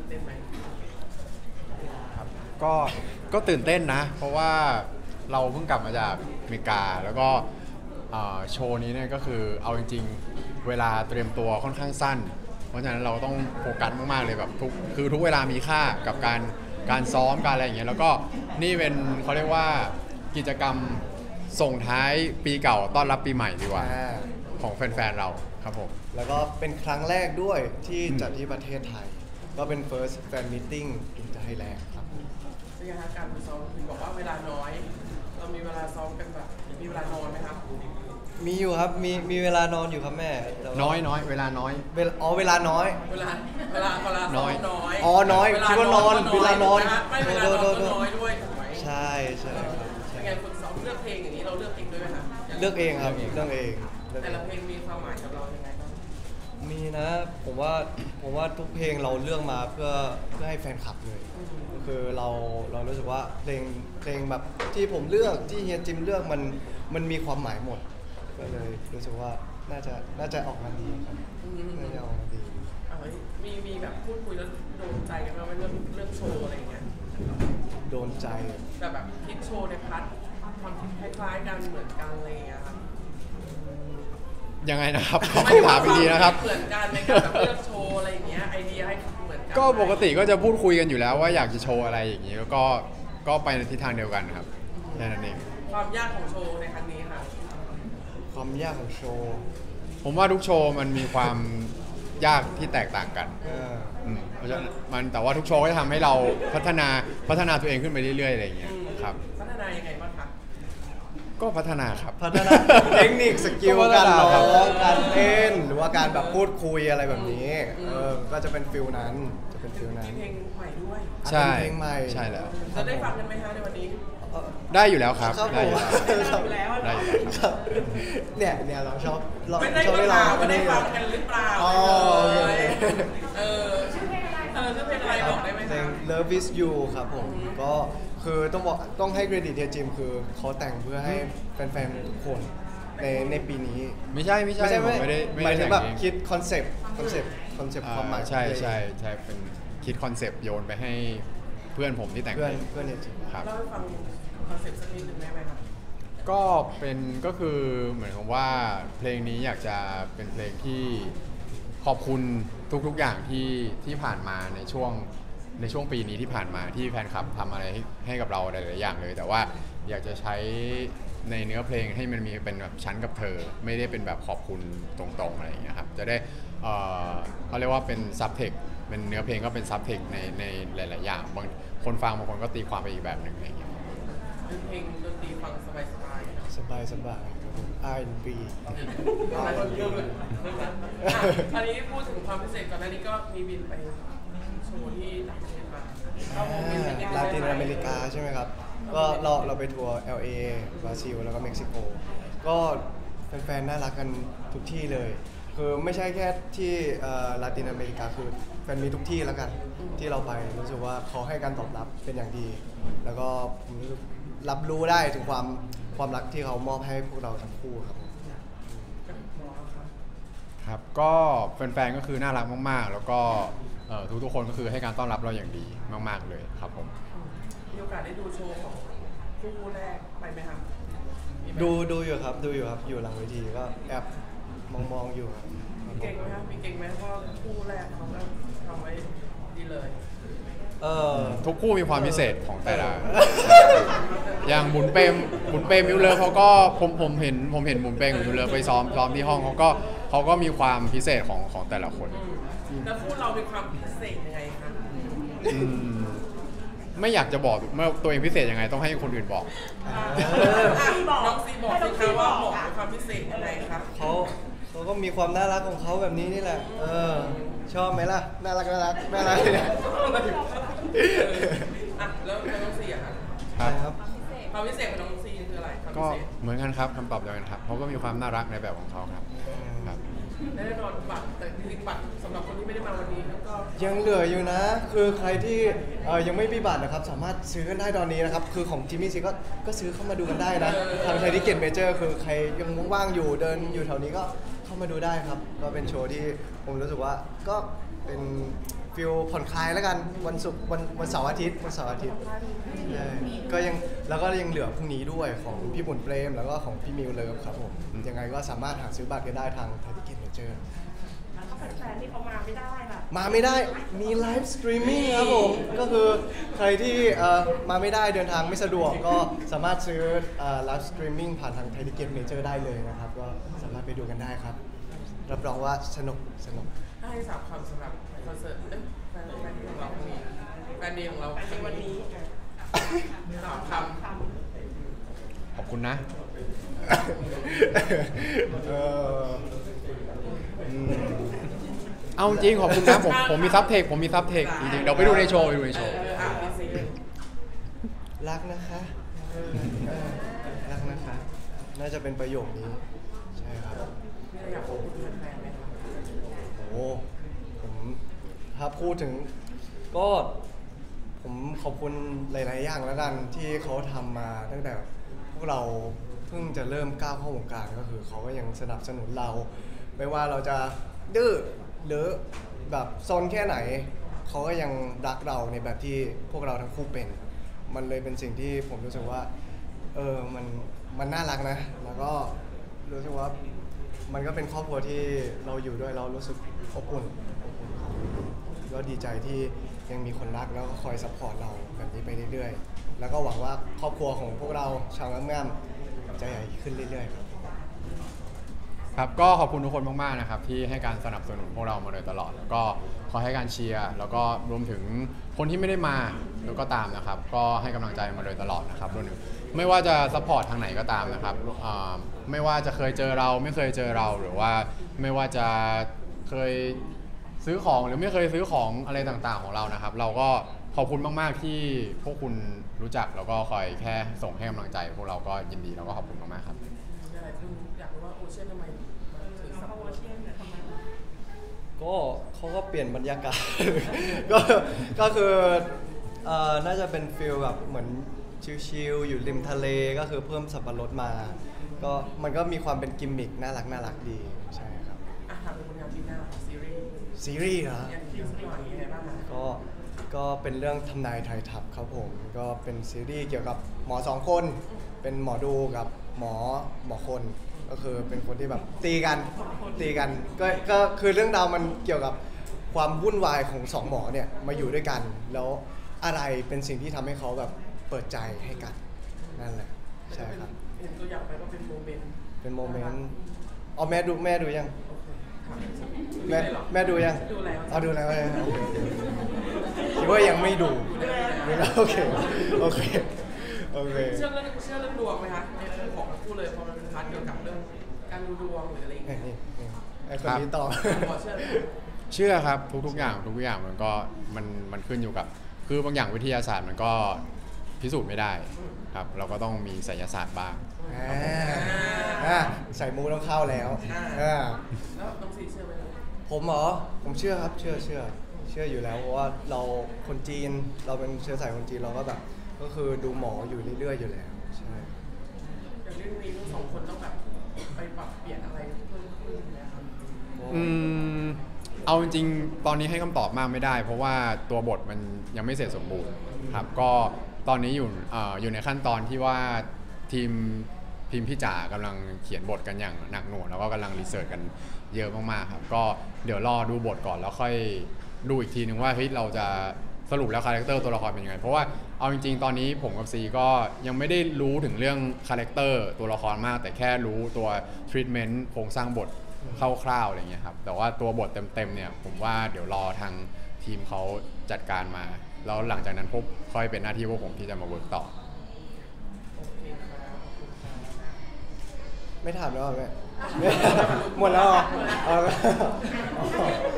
เต้นไหมครับก็ตื่นเต้นนะเพราะว่าเราเพิ่งกลับมาจากอเมริกาแล้วก็โชว์นี้เนี่ยก็คือเอาจริงๆเวลาเตรียมตัวค่อนข้างสั้นเพราะฉะนั้นเราต้องโฟกัสมากๆเลยแบบทุกเวลามีค่ากับการซ้อมการอะไรอย่างเงี้ยแล้วก็นี่เป็นเขาเรียกว่ากิจกรรมส่งท้ายปีเก่าต้อนรับปีใหม่ดีกว่าของแฟนๆเราครับผมแล้วก็เป็นครั้งแรกด้วยที่จัดที่ประเทศไทยก็เป็น first fan meeting in Thailand ครับเป็นไงคะการซ้อมคุณบอกว่าเวลาน้อยเรามีเวลาซ้อมกันแบบมีเวลานอนไหมครับมีอยู่ครับมีเวลานอนอยู่ครับแม่น้อยเวลาน้อยเวลาน้อยเวลาน้อยอ๋อน้อยคิดว่านอนเวลานอนไม่เวลานอนก็น้อยด้วยใช่ครับเป็นไงฝึกซ้อมเลือกเพลงอย่างนี้เราเลือกเองด้วยไหมครับเลือกเองครับเลือกเองแต่ละเพลงมีความหมายกับเรายังไงบ้างมีนะผมว่าทุกเพลงเราเลือกมาเพื่อให้แฟนคลับเลยคือเรารู้สึกว่าเพลงแบบที่ผมเลือกที่เฮียจิมเลือกมันมีความหมายหมดก็เลยรู้สึกว่าน่าจะออกมาดีครับน่าจะออกมาดีมีแบบพูดคุยแล้วโดนใจกันไหมว่าเรื่องโชว์อะไรอย่างเงี้ยโดนใจแบบคิดโชว์ในพาร์ทความคิดคล้ายๆกันเหมือนกันอะไรอย่างเงี้ยครับยังไงนะครับขอถามดีนะครับเหมือนกันในการแบบเลือกโชว์อะไรอย่างเงี้ยไอเดียให้เหมือนกันก็ปกติก็จะพูดคุยกันอยู่แล้วว่าอยากจะโชว์อะไรอย่างนี้ก็ไปในทิศทางเดียวกันครับแค่นั้นเองความยากของโชว์ในครั้งนี้ค่ะความยากของโชว์ผมว่าทุกโชว์มันมีความยากที่แตกต่างกันเพราะฉะนั้นแต่ว่าทุกโชว์ก็จะทำให้เราพัฒนาตัวเองขึ้นไปเรื่อยๆอะไรอย่างเงี้ยครับพัฒนายังไงบ้างคะก็พัฒนาครับพัฒนาเทคนิคสกิลการร้องการเต้นหรือว่าการแบบพูดคุยอะไรแบบนี้ก็จะเป็นฟิลนั้นมีเพลงใหม่ด้วยใช่เพลงใหม่ใช่แล้วจะได้ฟังกันไหมคะในวันนี้ได้อยู่แล้วครับได้อยู่แล้วเนี่ยเราชอบไม่ได้ฟังกันหรือเปล่าชื่อเพลงอะไรบอกได้ไหมเพลง Love is You ครับผมก็คือต้องให้เครดิตเฮียจิมคือเขาแต่งเพื่อให้แฟนๆทุกคนในปีนี้ไม่ใช่ผมไม่ได้หมายถึงแบบคิดคอนเซปต์ความหมายใช่เป็นคิดคอนเซปต์โยนไปให้เพื่อนผมที่แต่งเพื่อนเฮียจิมครับเล่าให้ฟังคอนเซปต์สักนิดนึงได้ไหมครับก็คือเหมือนกับว่าเพลงนี้อยากจะเป็นเพลงที่ขอบคุณทุกอย่างที่ผ่านมาในช่วงปีนี้ที่ผ่านมาที่แฟนคลับทำอะไรให้กับเราหลายๆอย่างเลยแต่ว่าอยากจะใช้ในเนื้อเพลงให้มันมีเป็นแบบฉันกับเธอไม่ได้เป็นแบบขอบคุณตรงๆอะไรอย่างเงี้ยครับจะได้เขาเรียกว่าเป็นซับเทคเป็นเนื้อเพลงก็เป็นซับเทคในหลายๆอย่างบางคนฟังบางคนก็ตีความไปอีกแบบหนึ่งอะไรอย่างเงี้ยเป็นเพลงดนตรีฟังสบาย R&B อันนี้พูดถึงความพิเศษก่อนหน้านี้ก็มีบินไปโชว์ที่ต่างประเทศมาลาตินอเมริกาใช่ไหมครับก็เราไปทัวร์ LA บราซิลแล้วก็เม็กซิโกก็แฟนๆน่ารักกันทุกที่เลยคือไม่ใช่แค่ที่ลาตินอเมริกาคือแฟนมีทุกที่แล้วกันที่เราไปรู้สึกว่าเขาให้การตอบรับเป็นอย่างดีแล้วก็รับรู้ได้ถึงความรักที่เขามอบให้พวกเราทั้งคู่ครับก็แฟนๆก็คือน่ารักมากๆแล้วก็ทุกคนก็คือให้การต้อนรับเราอย่างดีมากๆเลยครับผมมีโอกาสได้ดูโชว์ของคู่แรกไปไหมครับดูอยู่ครับอยู่หลังเวทีก็แอบมองอยู่ครับมีเก่งไหมครับมีเก่งไหมเพราะคู่แรกเขาก็ทำไว้ดีเลยทุกคู่มีความพิเศษของแต่ละอย่างบุญเปรมมิวเลอร์เขาก็ผมเห็นบุญเปรมกับมิวเลอร์ไปซ้อมที่ห้องเขาก็มีความพิเศษของแต่ละคนแล้วคู่เราเป็นความพิเศษยังไงคะไม่อยากจะบอกเมื่อตัวเองพิเศษยังไงต้องให้คนอื่นบอกน้องซีบอกสิคะว่าบอกความพิเศษยังไงครับเขาก็มีความน่ารักของเขาแบบนี้นี่แหละชอบไหมล่ะน่ารักแล้วน้องซีอะครับความพิเศษของน้องซีคืออะไรก็เหมือนกันครับคำตอบเดียวกันครับเขาก็มีความน่ารักในแบบของเขาครับแน่นอนบัตรแต่จริงๆบัตรสำหรับคนที่ไม่ได้มาวันนี้ก็ยังเหลืออยู่นะคือใครที่ยังไม่มีบัตรนะครับสามารถซื้อกันได้ตอนนี้นะครับคือของจิมมี่ซีก็ซื้อเข้ามาดูกันได้นะทางไทยทิเก็ตเมเจอร์คือใครยังว่างๆอยู่เดินอยู่แถวนี้ก็เข้ามาดูได้ครับก็เป็นโชว์ที่ผมรู้สึกว่าก็เป็นฟิลผ่อนคลายแล้วกันวันศุกร์วันเสาร์อาทิตย์ใช่ก็ยังแล้วก็ยังเหลือพรุ่งนี้ด้วยของพี่บุญเปรมแล้วก็ของพี่มิวเลิฟครับผมยังไงก็สามารถหาซื้อบัตรกันได้ทางไทยทิเก็ตเมเจอร์แล้วก็แฟนๆที่เขามาไม่ได้ค่ะมาไม่ได้มีไลฟ์สตรีมมิ่งครับผมก็คือใครที่มาไม่ได้เดินทางไม่สะดวกก็สามารถซื้อไลฟ์สตรีมมิ่งผ่านทางไทยทิเก็ตเมเจอร์ได้เลยนะครับก็สามารถไปดูกันได้ครับรับรองว่าสนุกถ้าให้3 คำสำหรับคอนเสิร์ตแฟนดีของเราพรุ่งนี้แฟนดีของเราในวันนี้3 คำขอบคุณนะเอาจริงขอบคุณนะผมมีซับเทคจริงๆเดี๋ยวไปดูในโชว์รักนะคะน่าจะเป็นประโยคนี้ใช่ครับอยากขอบคุณแฟนๆไหมครับโอ้ผมถ้าพูดถึงก็ผมขอบคุณหลายๆอย่างแล้วกันที่เขาทำมาตั้งแต่พวกเราเพิ่งจะเริ่มก้าวเข้าวงการก็คือเขาก็ยังสนับสนุนเราไม่ว่าเราจะดื้อหรือแบบซนแค่ไหนเขาก็ยังรักเราในแบบที่พวกเราทั้งคู่เป็นมันเลยเป็นสิ่งที่ผมรู้สึกว่ามันน่ารักนะแล้วก็รู้สึกว่ามันก็เป็นครอบครัวที่เราอยู่ด้วยเรารู้สึกอบอุ่นก็ดีใจที่ยังมีคนรักแล้วก็คอยซัพพอร์ตเราแบบนี้ไปเรื่อยๆแล้วก็หวังว่าครอบครัวของพวกเราชาวงามๆจะใหญ่ขึ้นเรื่อยๆครับก็ขอบคุณทุกคนมากๆนะครับที่ให้การสนับสนุนพวกเรามาโดยตลอดแล้วก็คอยให้การเชียร์แล้วก็รวมถึงคนที่ไม่ได้มาแล้วก็ตามนะครับก็ให้กำลังใจมาโดยตลอดนะครับรวมถึงไม่ว่าจะซัพพอร์ตทางไหนก็ตามนะครับไม่ว่าจะเคยเจอเราไม่เคยเจอเราหรือว่าไม่ว่าจะเคยซื้อของหรือไม่เคยซื้อของอะไรต่างๆของเรานะครับเราก็ขอบคุณมากๆที่พวกคุณรู้จักแล้วก็คอยแค่ส่งให้กำลังใจพวกเราก็ยินดีแล้วก็ขอบคุณมากๆครับอะไรคุณอยากรู้ว่าโอเชียนทำไมถึงซัพพอร์ตทำไมก็เขาก็เปลี่ยนบรรยากาศ ก็คือน่าจะเป็นฟีลแบบเหมือนชิลๆอยู่ริมทะเลก็คือเพิ่มสับปะรดมาก็มันก็มีความเป็นกิมมิคน่ารักดีใช่ครับถามเป็นผลงานปีหน้าของซีรีส์เหรอก็เป็นเรื่องทำนายไทยทัพครับผมก็เป็นซีรีส์เกี่ยวกับหมอ2 คนเป็นหมอดูกับหมอคนก็คือเป็นคนที่แบบตีกันก็คือเรื่องราวมันเกี่ยวกับความวุ่นวายของ2 หมอเนี่ยมาอยู่ด้วยกันแล้วอะไรเป็นสิ่งที่ทำให้เขาแบบเปิดใจให้กันนั่นแหละใช่ครับเห็นตัวอย่างไปก็เป็นโมเมนต์อ๋อแม่ดูยังแม่ดูยังดูแล้วคิดว่ายังไม่ดูแล้วโอเคเชื่อเรื่องดวงไหมคะในเรื่องของพูดเลยพอมันเป็นพาร์ทเกี่ยวกับเรื่องการดูดวงหรืออะไรอย่างเงี้ยไอ้คนนี้ต่อเชื่อครับทุกอย่างมันก็มันขึ้นอยู่กับคือบางอย่างวิทยาศาสตร์มันก็พิสูจน์ไม่ได้ครับเราก็ต้องมีไสยศาสตร์บ้างใส่มูต้องเข้าแล้วน้องซีเชื่อไหมผมเหรอผมเชื่อครับเชื่ออยู่แล้วเพราะว่าเราคนจีนเราเป็นเชื้อสายคนจีนเราก็แบบก็คือดูหมออยู่เรื่อยๆอยู่แล้วใช่อย่างเรื่องนี้ทั้ง2 คนต้องแบบไปปรับเปลี่ยนอะไรเพิ่มขึ้นนะครับเอาจริงๆตอนนี้ให้คำตอบมากไม่ได้เพราะว่าตัวบทมันยังไม่เสร็จสมบูรณ์ครับก็ตอนนี้อยู่ในขั้นตอนที่ว่าทีมพี่จ๋ากำลังเขียนบทกันอย่างหนักหน่วงแล้วก็กำลังรีเสิร์ชกันเยอะมากๆครับก็เดี๋ยวรอดูบทก่อนแล้วค่อยดูอีกทีนึงว่าเฮ้ยเราจะสรุปแล้วคาแรคเตอร์ตัวละครเป็นยังไงเพราะว่าเอาจริงๆตอนนี้ผมกับซีก็ยังไม่ได้รู้ถึงเรื่องคาแรคเตอร์ตัวละครมากแต่แค่รู้ตัวทรีทเมนต์โครงสร้างบทคร่าวๆอะไรเงี้ยครับแต่ว่าตัวบทเต็มๆเนี่ยผมว่าเดี๋ยวรอทางทีมเขาจัดการมาแล้วหลังจากนั้นค่อยเป็นหน้าที่พวกผมที่จะมาเวิร์กต่อไม่ถามแล้วแม่หมดแล้ว